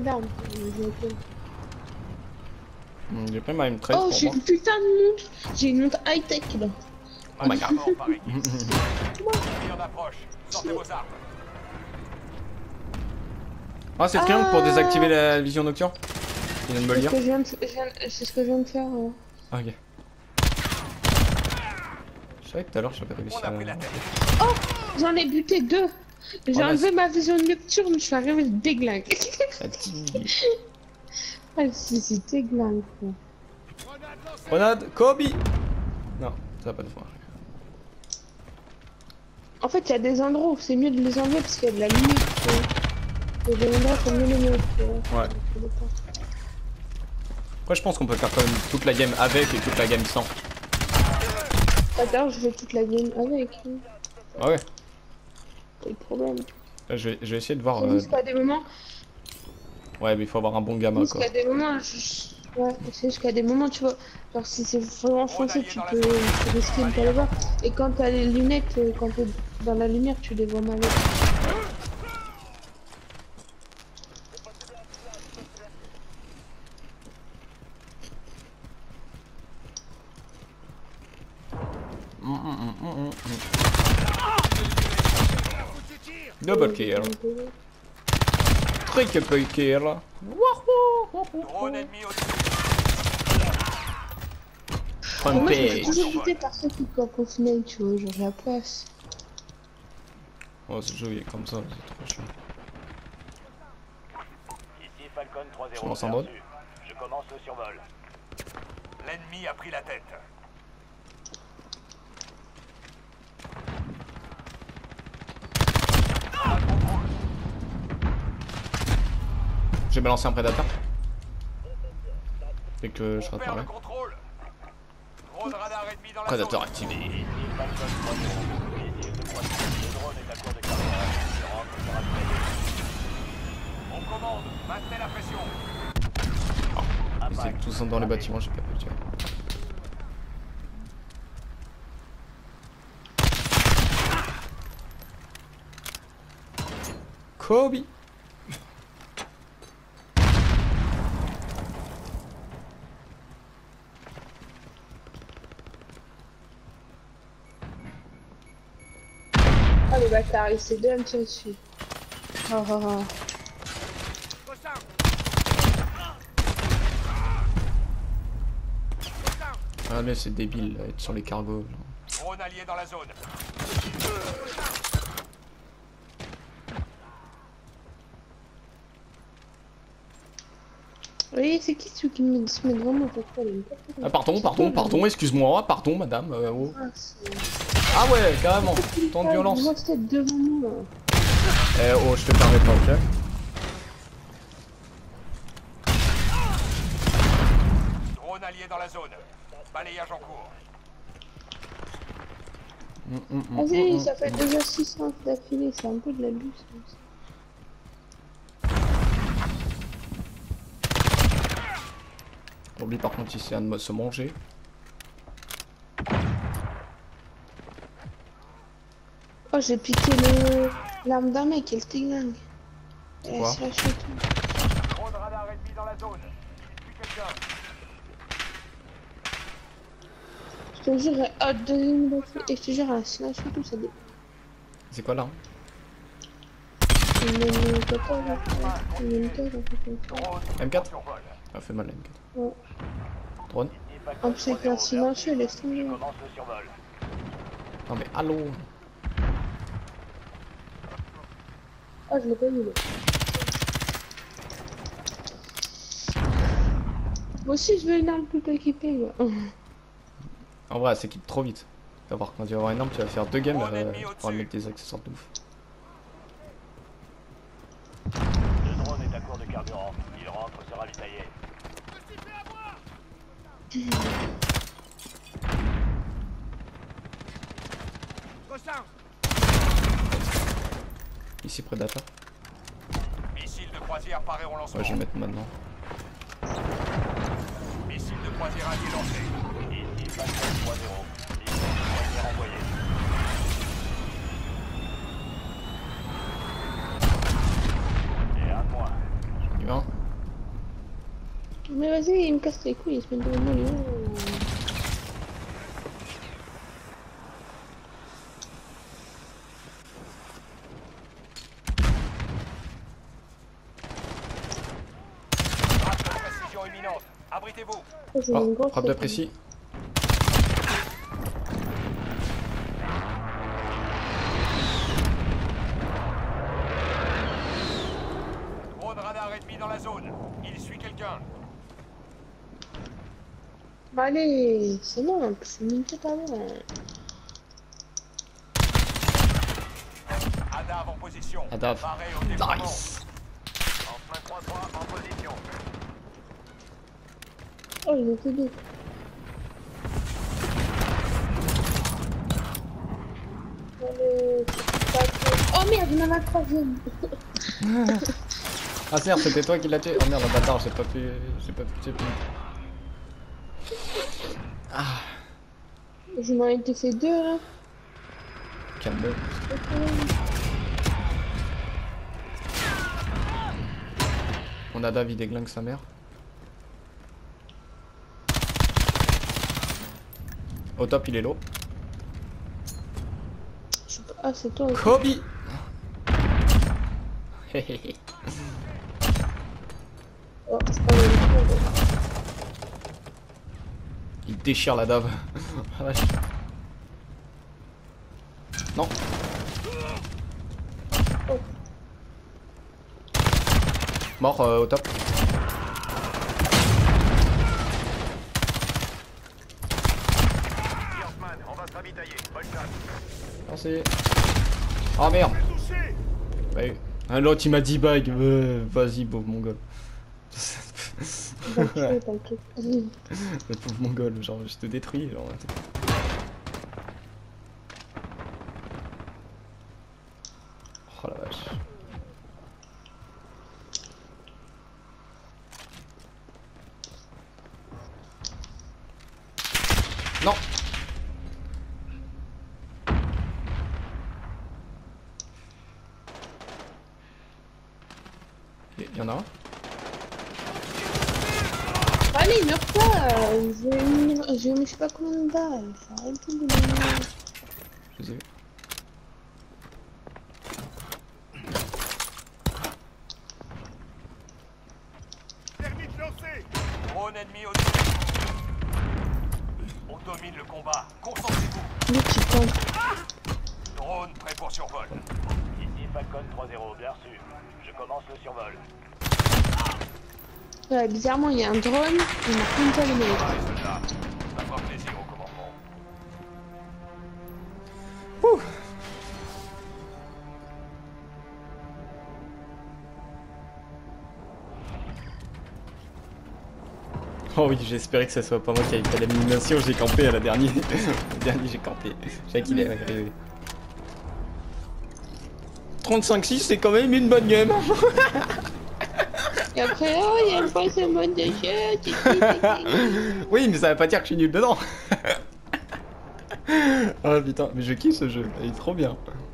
d'armes. J'ai pris ma M13 Oh, pour j'ai moi. une putain de montre. J'ai une montre high-tech là. Oh my god. Ah, c'est triangle pour désactiver la vision nocturne. Il vient de me le dire. C'est ce que je viens de faire. Ok. Je savais que tout à l'heure j'avais réussi à... Oh, j'en ai buté 2. J'ai enlevé ma vision nocturne, je suis arrivé déglingue. Ah, c'est déglingue quoi. Grenade, Kobe. Non, ça va pas le faire. En fait, il y a des endroits où c'est mieux de les enlever parce qu'il y a de la lumière. Il y a des endroits où c'est mieux de les mettre. Ouais. Après, je pense qu'on peut faire quand même toute la game avec et toute la game sans. D'ailleurs, je fais toute la game avec. Ah ouais. Pas de problème. Là, je vais essayer de voir. Jusqu'à des moments. Ouais, mais il faut avoir un bon gamma quoi. Jusqu'à des moments. Ouais, c'est jusqu'à des moments, tu vois. Genre, si c'est vraiment foncé, tu peux risquer de pas les voir. Et quand t'as les lunettes, quand t'es dans la lumière, tu les vois mal. Double kill. Triple kill. Drone ennemi au Moi, je me fais toujours buter par ceux qui campent au final, tu vois, genre la place. Oh, ce jeu il est comme ça, c'est trop chiant. Ici Falcon 3-0. Je lance un drone. Je commence le survol. L'ennemi a pris la tête. J'ai balancé un prédateur. Dès que je serai par là. Prédateur activé. On commande, maintenez la pression. Ils étaient tous dans les bâtiments, j'ai pas pu le tuer. Kobe. Oh le bâtard, il s'est deux à me tirer dessus. Oh oh oh. Ah mais c'est débile être sur les cargos. Drone allié dans la zone. Oui, c'est qui celui qui se met vraiment pour toi? Ah pardon, excuse-moi, pardon madame. Oh. Ah, Ah ouais, carrément, tant de violence. Moi c'était devant moi. Eh oh, je te permets pas, ok? Drone allié dans la zone. Balayage en cours. Vas-y, ça fait déjà 600 d'affilée, c'est un peu de l'abus. Oublie par contre, il essaie de se manger. Oh, j'ai piqué l'arme d'un mec, elle t'églingue. C'est quoi? Drone radar ennemi dans la zone. Plus quelqu'un. Je te jure, deuxième batterie, et je te jure, un slash et tout, ça dépend. C'est quoi là? Une M14, une M4, M4? Ça fait mal la M4. ouais. Drone? En plus, avec un silencieux, laisse tomber. Commence le survol. Non mais allô? Oh, je l'ai pas vu là. Moi aussi, je veux une arme tout équipée là. En vrai, elle s'équipe trop vite. Tu vas voir, quand tu vas avoir une arme, tu vas faire 2 games pour mettre des accessoires de ouf. Le drone est à court de carburant. Il rentre se ravitailler. Ici, prédateur. Missile de croisière paré au lancement. Ouais, je vais le mettre maintenant. Missile de croisière allié lancé. Ici Falcon 3-0. Missile de croisière envoyé. Et un moins. Il va. Mais vas-y, il me casse les couilles, il se met devant moi, lui. Frappe de précision imminente. Abritez-vous. Oh, j'ai une Oh, grosse frappe de tête. précis. Drone radar ennemi dans la zone. Il suit quelqu'un. Bah allez, c'est bon, c'est une tête avant. Adav en position. Adav. Barré au déploiement. Nice. En 5-3-3 en position. Oh, il était deux. Allez, c'est pas que- Oh merde, il y en a un troisième. Ah merde, c'était toi qui l'as tué. Oh merde, le bâtard, j'ai pas pu tuer plus. Ah, Je m'en ai été fait deux là. calme-le. On a David déglingue sa mère. Au top, il est low. Je sais pas. Ah, c'est toi aussi. Kobe. Oh, c'est pas le Il déchire la dave. Ah, vache. Non. Oh. Mort au top. Hirschman, on va se ravitailler. Bonne chance. Merci. Oh merde. Ouais. Ah, l'autre il m'a dit bag. Vas-y, pauvre mongol. T'inquiète, t'inquiète. Le pauvre mongol, genre je te détruis. Genre. Oh la vache. Non. Il y en a un. Allez, meurs pas. J'ai mis je sais pas combien de balles. Ça arrête de me donner. Je les ai vus. Thermite lancé. Drone ennemi au-dessus. On domine le combat. Concentrez-vous. Le petit camp. Drone prêt pour survol. Ici Falcon 3-0, bien reçu. Je commence le survol. Ouais, bizarrement, il y a un drone. Il m'a qu'une seule minute. Pareil, soldat. Ça fera plaisir au commandement. Oh oui, j'espérais que ce soit pas moi qui avait fait l'élimination, j'ai campé à la dernière. Le dernier, j'ai campé. Je savais qu'il allait arriver. 35-6, c'est quand même une bonne game. Et après, oh, il y a le poisson mode de jeu. Oui, mais ça veut pas dire que je suis nul dedans. Oh putain, mais je kiffe ce jeu, il est trop bien.